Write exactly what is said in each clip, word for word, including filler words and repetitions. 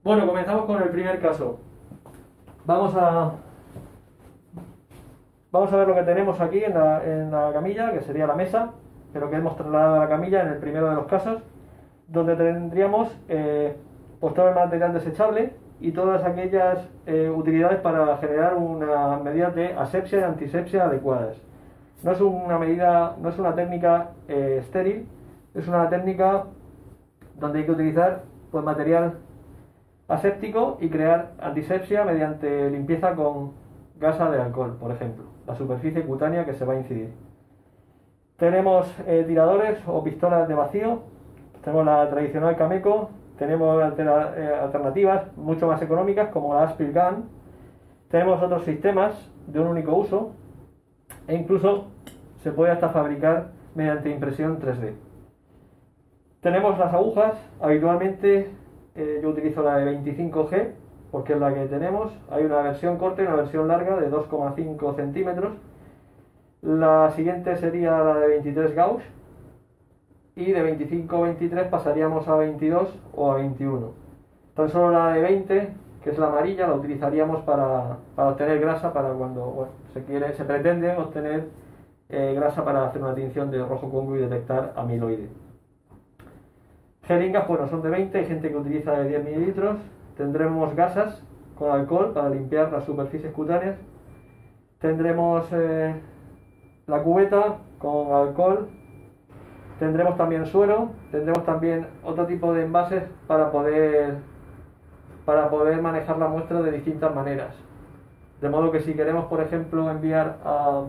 Bueno, comenzamos con el primer caso. Vamos a vamos a ver lo que tenemos aquí en la, en la camilla, que sería la mesa, pero que hemos trasladado a la camilla en el primero de los casos, donde tendríamos eh, pues todo el material desechable y todas aquellas eh, utilidades para generar unas medidas de asepsia y antisepsia adecuadas. No es una medida, no es una técnica eh, estéril, es una técnica donde hay que utilizar pues material aséptico y crear antisepsia mediante limpieza con gasa de alcohol, por ejemplo, la superficie cutánea que se va a incidir. Tenemos eh, tiradores o pistolas de vacío, tenemos la tradicional Cameco, tenemos altera, eh, alternativas mucho más económicas como la Aspil Gun, tenemos otros sistemas de un único uso e incluso se puede hasta fabricar mediante impresión tres D. Tenemos las agujas, habitualmente eh, yo utilizo la de veinticinco G porque es la que tenemos. Hay una versión corta y una versión larga de dos coma cinco centímetros. La siguiente sería la de veintitrés gauge y de veinticinco a veintitrés pasaríamos a veintidós o a veintiuno. Tan solo la de veinte, que es la amarilla, la utilizaríamos para, para obtener grasa, para cuando bueno, se quiere, se pretende obtener eh, grasa para hacer una tinción de rojo Congo y detectar amiloide. Jeringas, bueno, son de veinte, hay gente que utiliza de diez mililitros. Tendremos gasas con alcohol para limpiar las superficies cutáneas. Tendremos eh, la cubeta con alcohol. Tendremos también suero. Tendremos también otro tipo de envases para poder, para poder manejar la muestra de distintas maneras. De modo que si queremos, por ejemplo, enviar a,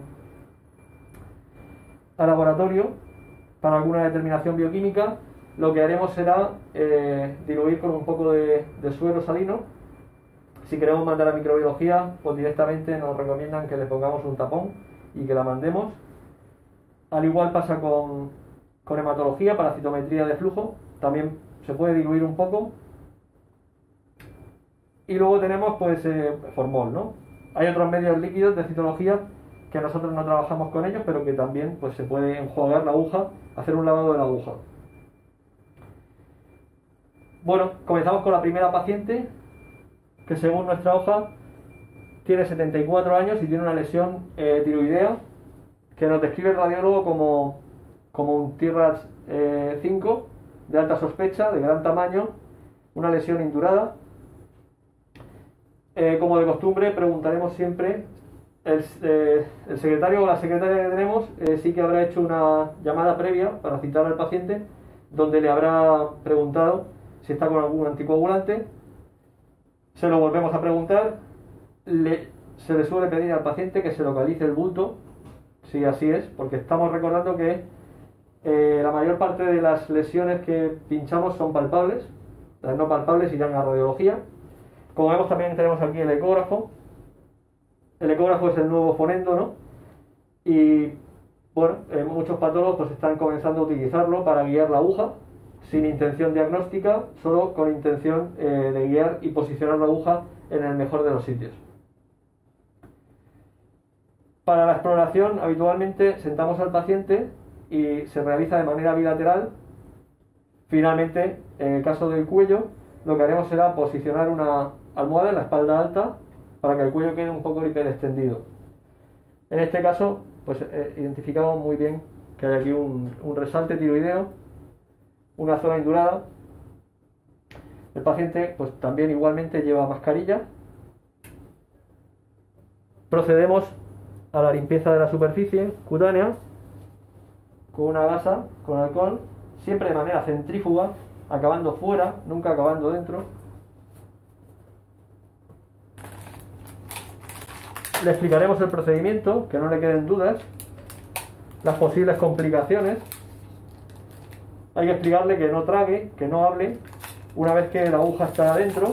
a laboratorio para alguna determinación bioquímica, lo que haremos será eh, diluir con un poco de, de suero salino. Si queremos mandar a microbiología, pues directamente nos recomiendan que le pongamos un tapón y que la mandemos. Al igual pasa con, con hematología, para citometría de flujo, también se puede diluir un poco. Y luego tenemos pues eh, formol, ¿no? Hay otros medios líquidos de citología que nosotros no trabajamos con ellos, pero que también pues se puede enjuagar la aguja, hacer un lavado de la aguja. Bueno, comenzamos con la primera paciente, que según nuestra hoja tiene setenta y cuatro años y tiene una lesión eh, tiroidea, que nos describe el radiólogo como, como un T RAS eh, cinco de alta sospecha, de gran tamaño, una lesión indurada. Eh, como de costumbre, preguntaremos siempre, el, eh, el secretario o la secretaria que tenemos eh, sí que habrá hecho una llamada previa para citar al paciente, donde le habrá preguntado si está con algún anticoagulante. Se lo volvemos a preguntar. Le, se le suele pedir al paciente que se localice el bulto, si así es, porque estamos recordando que eh, la mayor parte de las lesiones que pinchamos son palpables, las no palpables irán a radiología. Como vemos, también tenemos aquí el ecógrafo. El ecógrafo es el nuevo fonendo, ¿no? Y bueno, eh, muchos patólogos pues están comenzando a utilizarlo para guiar la aguja, sin intención diagnóstica, solo con intención eh, de guiar y posicionar la aguja en el mejor de los sitios. Para la exploración, habitualmente sentamos al paciente y se realiza de manera bilateral. Finalmente, en el caso del cuello, lo que haremos será posicionar una almohada en la espalda alta para que el cuello quede un poco hiperextendido. En este caso, pues eh, identificamos muy bien que hay aquí un, un resalte tiroideo, una zona indurada. El paciente pues también igualmente lleva mascarilla. Procedemos a la limpieza de la superficie cutánea con una gasa, con alcohol, siempre de manera centrífuga, acabando fuera, nunca acabando dentro. Le explicaremos el procedimiento, que no le queden dudas, las posibles complicaciones. Hay que explicarle que no trague, que no hable, una vez que la aguja está adentro.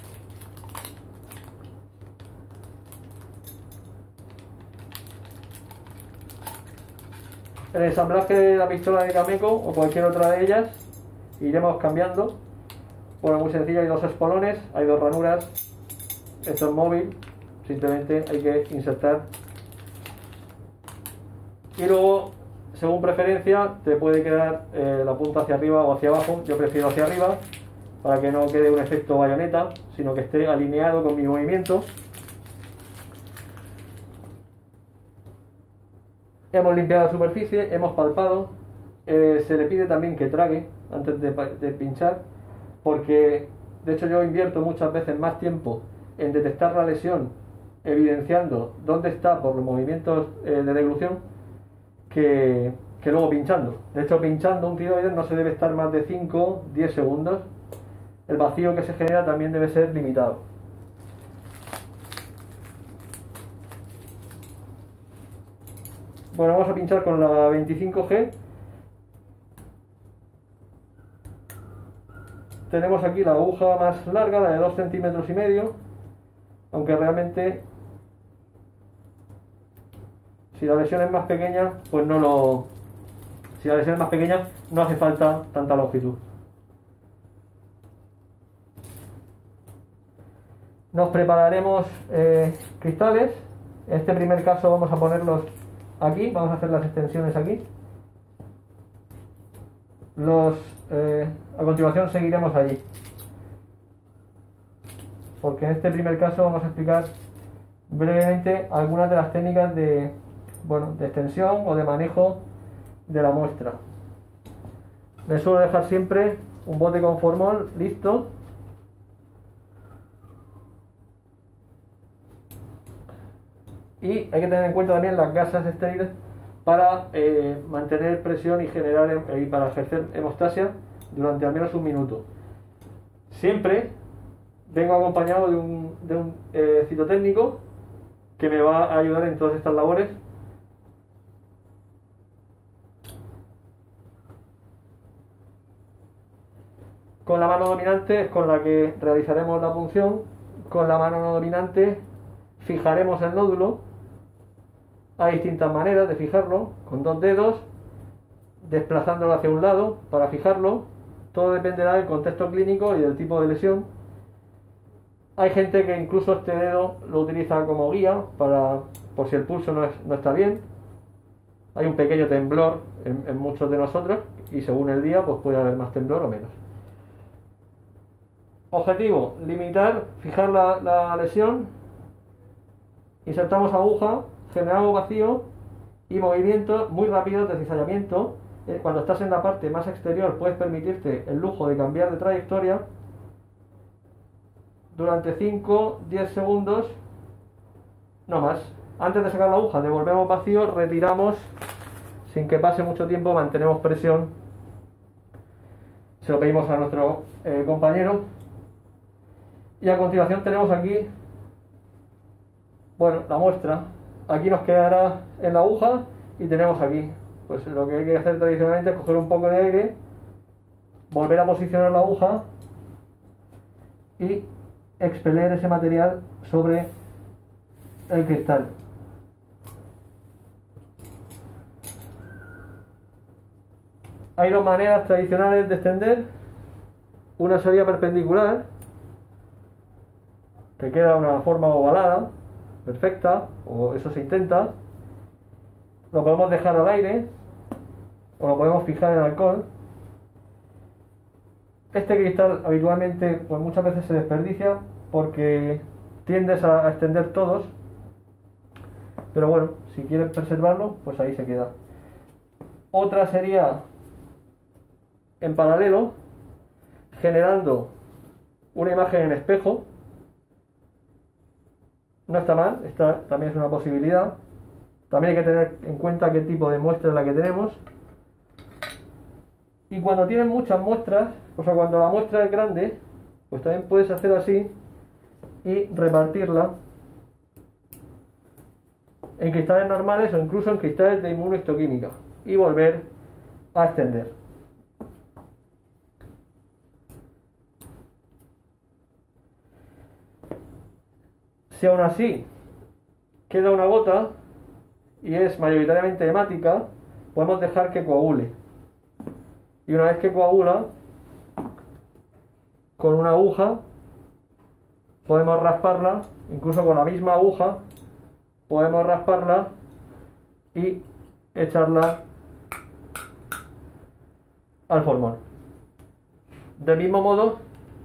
El ensamblaje de la pistola de Cameco o cualquier otra de ellas iremos cambiando. Bueno, muy sencilla, hay dos espolones, hay dos ranuras. Esto es móvil, simplemente hay que insertar. Y luego, según preferencia, te puede quedar eh, la punta hacia arriba o hacia abajo. Yo prefiero hacia arriba, para que no quede un efecto bayoneta, sino que esté alineado con mi movimiento. Hemos limpiado la superficie, hemos palpado. Eh, se le pide también que trague antes de, de pinchar, porque de hecho yo invierto muchas veces más tiempo en detectar la lesión, evidenciando dónde está por los movimientos eh, de deglución, que, que luego pinchando. De hecho, pinchando un tiroides no se debe estar más de cinco a diez segundos. El vacío que se genera también debe ser limitado. Bueno, vamos a pinchar con la veinticinco G. Tenemos aquí la aguja más larga, la de dos centímetros y medio, aunque realmente si la lesión es más pequeña, pues no lo... Si la lesión es más pequeña, no hace falta tanta longitud. Nos prepararemos eh, cristales. En este primer caso vamos a ponerlos aquí, vamos a hacer las extensiones aquí. Los, eh, a continuación seguiremos allí, porque en este primer caso vamos a explicar brevemente algunas de las técnicas de, bueno, de extensión o de manejo de la muestra. Me suelo dejar siempre un bote con formol listo. Y hay que tener en cuenta también las gasas estériles para eh, mantener presión y generar y para ejercer hemostasia durante al menos un minuto. Siempre vengo acompañado de un, de un eh, citotécnico que me va a ayudar en todas estas labores. Con la mano dominante es con la que realizaremos la punción. Con la mano no dominante fijaremos el nódulo. Hay distintas maneras de fijarlo, con dos dedos, desplazándolo hacia un lado para fijarlo. Todo dependerá del contexto clínico y del tipo de lesión. Hay gente que incluso este dedo lo utiliza como guía para, por si el pulso no, es, no está bien. Hay un pequeño temblor en, en muchos de nosotros y según el día pues puede haber más temblor o menos. Objetivo: limitar, fijar la, la lesión. Insertamos aguja, generamos vacío y movimientos muy rápidos de cizallamiento. Cuando estás en la parte más exterior puedes permitirte el lujo de cambiar de trayectoria durante cinco a diez segundos, no más. Antes de sacar la aguja devolvemos vacío, retiramos sin que pase mucho tiempo, mantenemos presión. Se lo pedimos a nuestro eh, compañero. Y a continuación tenemos aquí, bueno, la muestra. Aquí nos quedará en la aguja y tenemos aquí, pues lo que hay que hacer tradicionalmente es coger un poco de aire, volver a posicionar la aguja y expeler ese material sobre el cristal. Hay dos maneras tradicionales de extender. Una sería perpendicular, que queda una forma ovalada perfecta, o eso se intenta. Lo podemos dejar al aire o lo podemos fijar en alcohol. Este cristal habitualmente pues muchas veces se desperdicia porque tiendes a, a extender todos, pero bueno, si quieres preservarlo pues ahí se queda. Otra sería en paralelo, generando una imagen en espejo. No está mal, esta también es una posibilidad. También hay que tener en cuenta qué tipo de muestra es la que tenemos. Y cuando tienes muchas muestras, o sea, cuando la muestra es grande, pues también puedes hacer así y repartirla en cristales normales o incluso en cristales de inmunohistoquímica y volver a extender. Si aún así queda una gota y es mayoritariamente hemática, podemos dejar que coagule. Y una vez que coagula, con una aguja podemos rasparla, incluso con la misma aguja podemos rasparla y echarla al formol. Del mismo modo,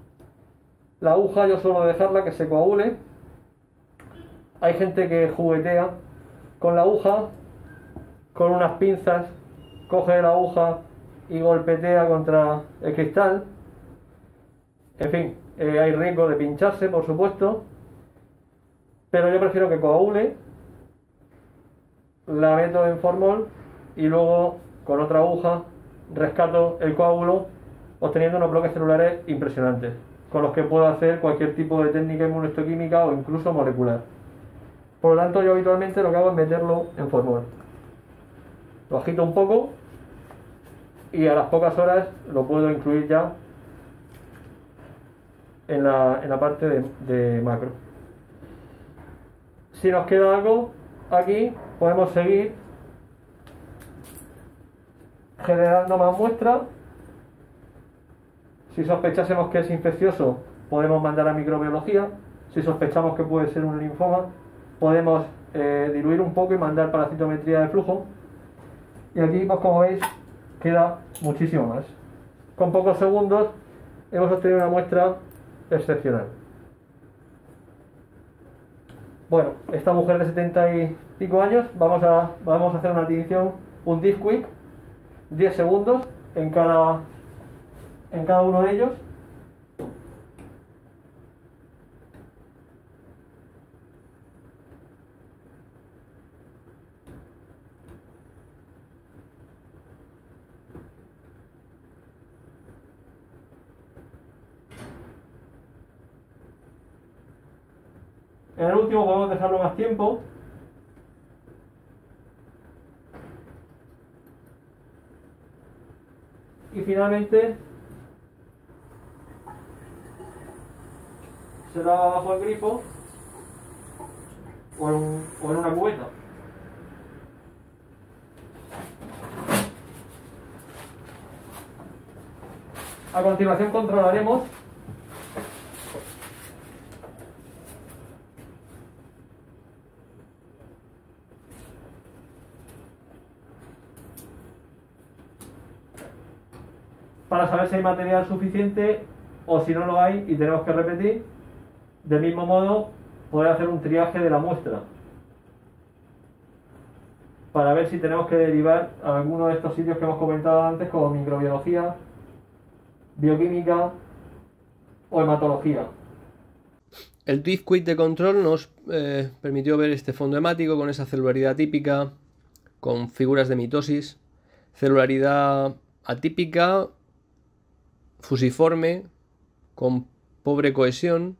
La aguja yo suelo dejarla que se coagule. Hay gente que juguetea con la aguja, con unas pinzas, coge la aguja y golpetea contra el cristal. En fin, eh, hay riesgo de pincharse, por supuesto, pero yo prefiero que coagule, la meto en formol y luego con otra aguja rescato el coágulo, obteniendo unos bloques celulares impresionantes, con los que puedo hacer cualquier tipo de técnica inmunohistoquímica o incluso molecular. Por lo tanto, yo habitualmente lo que hago es meterlo en formol. Lo agito un poco y a las pocas horas lo puedo incluir ya en la, en la parte de, de macro. Si nos queda algo aquí, podemos seguir generando más muestras. Si sospechásemos que es infeccioso, podemos mandar a microbiología. Si sospechamos que puede ser un linfoma, podemos eh, diluir un poco y mandar para citometría de flujo. Y aquí, pues como veis, queda muchísimo más. Con pocos segundos hemos obtenido una muestra excepcional. Bueno, esta mujer de setenta y pico años, vamos a, vamos a hacer una tinción, un Diff Quick, diez segundos en cada, en cada uno de ellos. En el último podemos dejarlo más tiempo. Y finalmente se lava bajo el grifo o en, un, o en una cubeta. A continuación controlaremos para saber si hay material suficiente o si no lo hay y tenemos que repetir. Del mismo modo, poder hacer un triaje de la muestra para ver si tenemos que derivar a alguno de estos sitios que hemos comentado antes, como microbiología, bioquímica o hematología. El Diff Quick de control nos eh, permitió ver este fondo hemático con esa celularidad típica, con figuras de mitosis, celularidad atípica, fusiforme, con pobre cohesión,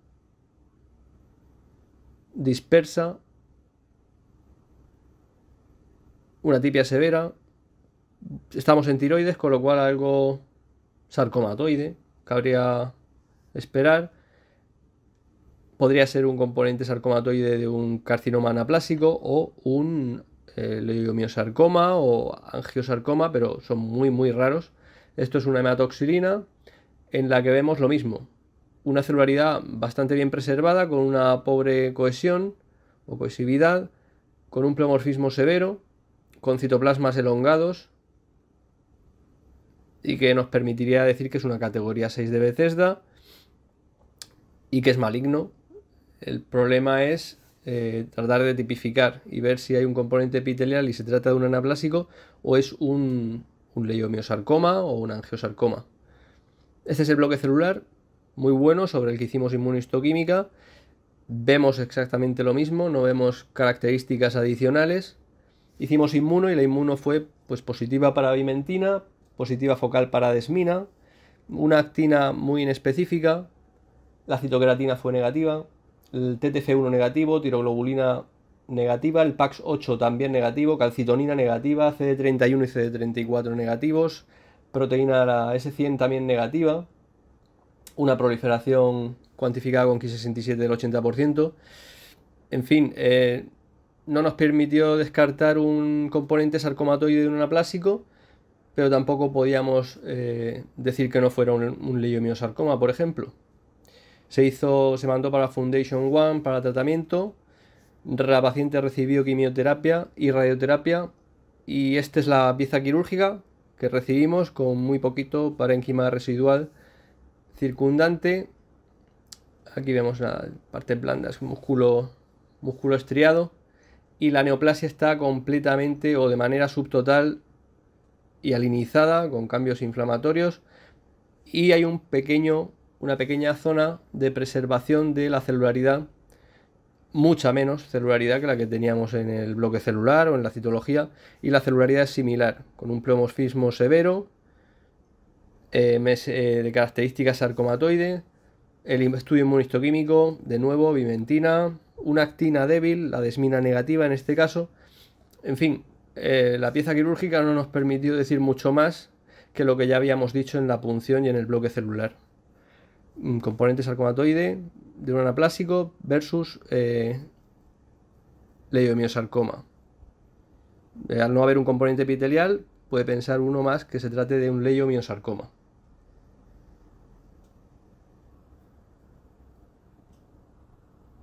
dispersa, una tipia severa. Estamos en tiroides, con lo cual algo sarcomatoide, cabría esperar. Podría ser un componente sarcomatoide de un carcinoma anaplásico o un eh, leiomiosarcoma o angiosarcoma, pero son muy muy raros. Esto es una hematoxilina en la que vemos lo mismo, una celularidad bastante bien preservada, con una pobre cohesión o cohesividad, con un pleomorfismo severo, con citoplasmas elongados, y que nos permitiría decir que es una categoría seis de Bethesda y que es maligno. El problema es eh, tratar de tipificar y ver si hay un componente epitelial y se trata de un anaplásico o es un, un leiomiosarcoma o un angiosarcoma. Este es el bloque celular, muy bueno, sobre el que hicimos inmunohistoquímica. Vemos exactamente lo mismo, no vemos características adicionales. Hicimos inmuno y la inmuno fue pues, positiva para vimentina, positiva focal para desmina, una actina muy inespecífica, la citocreatina fue negativa, el T T F uno negativo, tiroglobulina negativa, el PAX ocho también negativo, calcitonina negativa, C D treinta y uno y C D treinta y cuatro negativos, proteína la S cien también negativa, una proliferación cuantificada con Ki sesenta y siete del ochenta por ciento. En fin, eh, no nos permitió descartar un componente sarcomatoide de un anaplásico, pero tampoco podíamos eh, decir que no fuera un, un leiomiosarcoma, por ejemplo. Se hizo, se mandó para Foundation One para tratamiento. La paciente recibió quimioterapia y radioterapia, y esta es la pieza quirúrgica que recibimos con muy poquito parénquima residual circundante. Aquí vemos la parte blanda, es un músculo, músculo estriado. Y la neoplasia está completamente o de manera subtotal y alinizada, con cambios inflamatorios. Y hay un pequeño, una pequeña zona de preservación de la celularidad, mucha menos celularidad que la que teníamos en el bloque celular o en la citología, y la celularidad es similar, con un pleomorfismo severo, eh, mes, eh, de características sarcomatoide, el estudio inmunistoquímico, de nuevo, vimentina, una actina débil, la desmina negativa en este caso. En fin, eh, la pieza quirúrgica no nos permitió decir mucho más que lo que ya habíamos dicho en la punción y en el bloque celular. Un componente sarcomatoide de un anaplásico versus eh, leiomiosarcoma. Eh, al no haber un componente epitelial, puede pensar uno más que se trate de un leiomiosarcoma.